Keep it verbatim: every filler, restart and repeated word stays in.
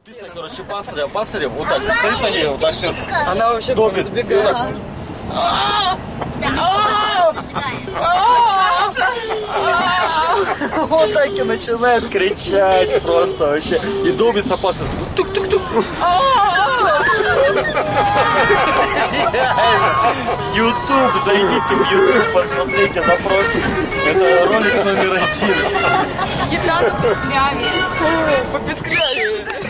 Короче, пасаря, пасаря, вот так, стоит на ней, вот так все. Она вообще добит, забегает. Вот так и начинает кричать просто вообще. И добится пасарь. Тук-тук-тук. Ютуб, зайдите в Ютуб, посмотрите, это просто, это ролик номер один. Гитара по пескляве. По пескляве.